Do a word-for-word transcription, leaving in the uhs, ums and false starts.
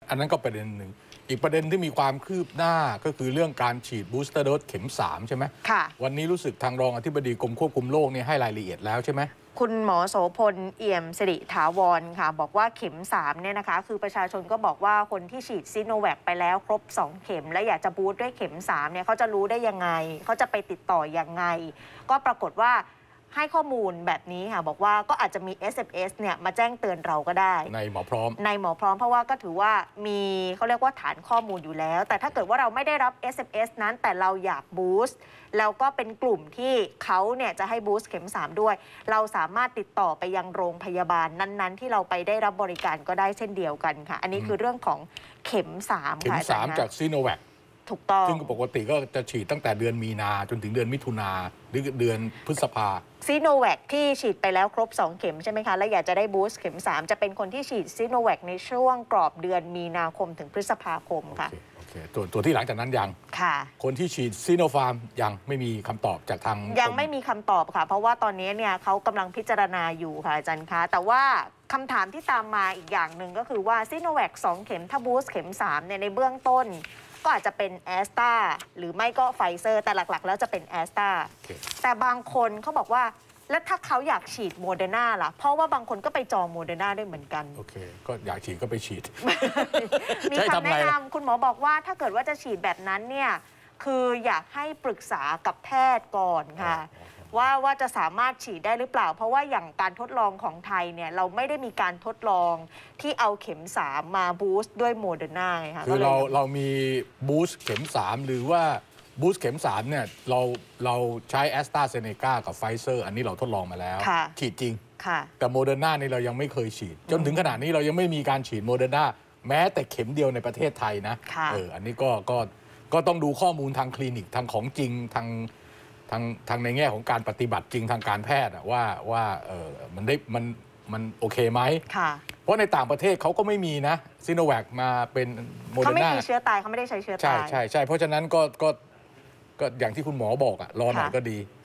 อันนั้นก็ประเด็นหนึ่งอีกประเด็นที่มีความคืบหน้าก็คือเรื่องการฉีดบูสเตอร์โดสเข็มสามใช่ไหมค่ะวันนี้รู้สึกทางรองอธิบดีกรมควบคุมโรคเนี่ยให้รายละเอียดแล้วใช่ไหมคุณหมอโสพลเอี่ยมสิริถาวรค่ะบอกว่าเข็มสามเนี่ยนะคะคือประชาชนก็บอกว่าคนที่ฉีดซิโนแวคไปแล้วครบสองเข็มและอยากจะบูสต์ด้วยเข็มสามเนี่ยเขาจะรู้ได้ยังไงเขาจะไปติดต่อยังไงก็ปรากฏว่าให้ข้อมูลแบบนี้ค่ะบอกว่าก็อาจจะมี เอส เอ็ม เอส เนี่ยมาแจ้งเตือนเราก็ได้ในหมอพร้อมในหมอพร้อมเพราะว่าก็ถือว่ามีเขาเรียกว่าฐานข้อมูลอยู่แล้วแต่ถ้าเกิดว่าเราไม่ได้รับ เอส เอ็ม เอส นั้นแต่เราอยากบูสต์แล้วก็เป็นกลุ่มที่เขาเนี่ยจะให้บูสต์เข็มสามด้วยเราสามารถติดต่อไปยังโรงพยาบาลนั้นๆที่เราไปได้รับบริการก็ได้เช่นเดียวกันค่ะอันนี้คือเรื่องของเข็มสามเข็มสามจากซีโนแวคถูกต้องซึ่งปกติก็จะฉีดตั้งแต่เดือนมีนาจนถึงเดือนมิถุนาหรือเดือนพฤษภาซีโนแวคที่ฉีดไปแล้วครบสองเข็มใช่ไหมคะและอยากจะได้บูสต์เข็มสามจะเป็นคนที่ฉีดซีโนแวคในช่วงกรอบเดือนมีนาคมถึงพฤษภาคมค่ะโอเคตัวตัวที่หลังจากนั้นยังค่ะคนที่ฉีดซีโนฟาร์มยังไม่มีคำตอบจากทางยังไม่มีคำตอบค่ะเพราะว่าตอนนี้เนี่ยเขากำลังพิจารณาอยู่ค่ะอาจารย์คะแต่ว่าคำถามที่ตามมาอีกอย่างหนึ่งก็คือว่าซีโนแวคสองเข็มถ้าบูสต์เข็มสามเนี่ยในเบื้องต้นก็อาจจะเป็นแอสตราหรือไม่ก็ไฟเซอร์แต่หลักๆแล้วจะเป็นแอสตราแต่บางคนเขาบอกว่าแล้วถ้าเขาอยากฉีดโมเดอร์นาล่ะเพราะว่าบางคนก็ไปจองโมเดอร์นาด้วยเหมือนกันโอเคก็อยากฉีดก็ไปฉีดมีคำแนะนำคุณหมอบอกว่าถ้าเกิดว่าจะฉีดแบบนั้นเนี่ยคืออยากให้ปรึกษากับแพทย์ก่อนค่ะว่าว่าจะสามารถฉีดได้หรือเปล่าเพราะว่าอย่างการทดลองของไทยเนี่ยเราไม่ได้มีการทดลองที่เอาเข็มสามมาบูสต์ด้วยโมเดอร์นาค่ะคือเราเรามีบูสต์เข็มสามหรือว่าบูสต์เข็มสามเนี่ยเราเราใช้แอสตราเซเนกากับไฟเซอร์อันนี้เราทดลองมาแล้วฉีดจริงแต่โมเดอร์นานี่เรายังไม่เคยฉีดจนถึงขนาดนี้เรายังไม่มีการฉีดโมเดอร์นาแม้แต่เข็มเดียวในประเทศไทยนะเอออันนี้ก็ก็ก็ต้องดูข้อมูลทางคลินิกทางของจริงทางทางทางในแง่ของการปฏิบัติจริงทางการแพทย์ว่าว่าเออมันได้มันมันโอเคไหมเพราะในต่างประเทศเขาก็ไม่มีนะซิโนแวคมาเป็นโมเดอร์นาเขาไม่มีเชื้อตายเขาไม่ได้ใช้เชื้อตายใช่ใช่ใช่เพราะฉะนั้นก็ก็ก็อย่างที่คุณหมอบอกอะรอหน่อยก็ดี